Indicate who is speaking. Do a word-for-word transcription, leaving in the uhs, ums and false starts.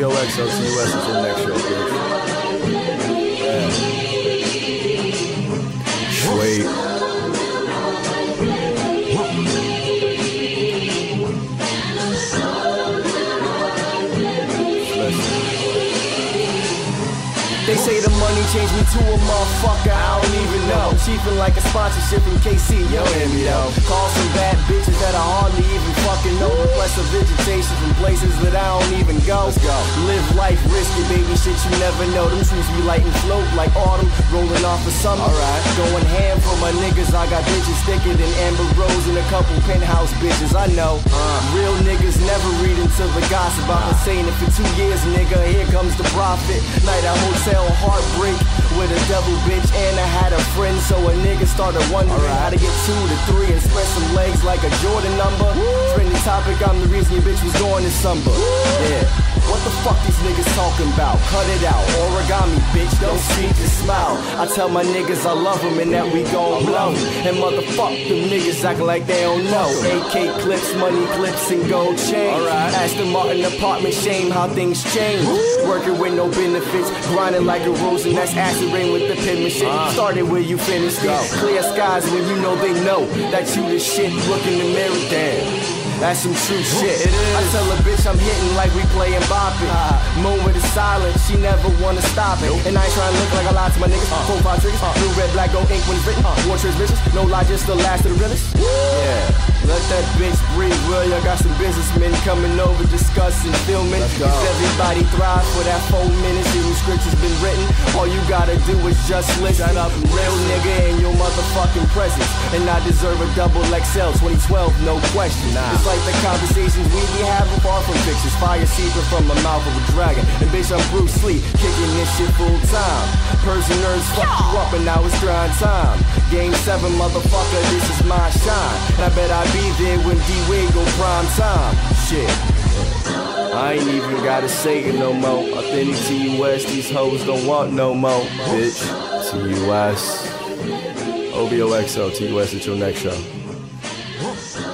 Speaker 1: B O X O, T U S is your next show, bitch. Yeah. Sweet.
Speaker 2: They say the money changed me to a motherfucker, I don't even know. I'm chiefin' like a sponsorship from K C, you don't hear me though. Call some bad bitches that I hardly even fucking know. Request a vegetation from places that I don't even go. Let's go. Live life risky, baby, shit you never know. Them trees be light and float like autumn, rolling off of summer. Alright, going ham for my niggas, I got bitches thicker than Amber Rose and a couple penthouse bitches, I know. Uh, real niggas never read into the gossip. I've been saying it for two years, nigga, here comes the profit. Night at hotel, heartbreak with a double bitch, and I had a friend, so a nigga started wondering right. how to get two to three and spread some legs like a Jordan number. Trending topic, I'm the reason your bitch was going to summer. Yeah, what the fuck these niggas talking about? Cut it out, origami bitch, don't speak, just smile. I tell my niggas I love them and that we gon' blow. And motherfuck them niggas acting like they don't know. A K clips, money clips, and gold chains. Right. Aston Martin apartment, shame how things change. Working with no benefits, grinding like a rose, and that's acid rain with the penmanship. Uh, Started where you finished it. Clear skies when you know they know that you the shit. Look in the mirror, damn. That's some true shit. It is. I tell a bitch I'm hitting like we playin' bop it. Uh, Moment is silent, she never wanna stop it. Nope. And I ain't tryna look like I lied to my niggas. Uh, Four, five triggers, uh, blue, red, black, gold ink when it's written. Uh, War transmissions, no lie, just the last of the realest. Yeah. Let that bitch breathe, well, y'all got some businessmen coming over, discussing, filming. Cause everybody thrive for that four minutes. Even scripture's been written. All you gotta do is just listen. Shut up, real nigga in your motherfucking presence. And I deserve a double X L twenty twelve, no question. Nah. It's like the conversations we be having far from pictures. Fire seeping from the mouth of a dragon. And bitch, I'm Bruce Lee, kicking this shit full time. Persian nerds fuck you up and now it's grind time. Game seven, motherfucker, this is my shine. And I bet I be there when D-Wade go prime time. Shit, I ain't even gotta say it no more. Authentic T U S, these hoes don't want no more. Bitch, T U S, O B O X O, T U S at your next show.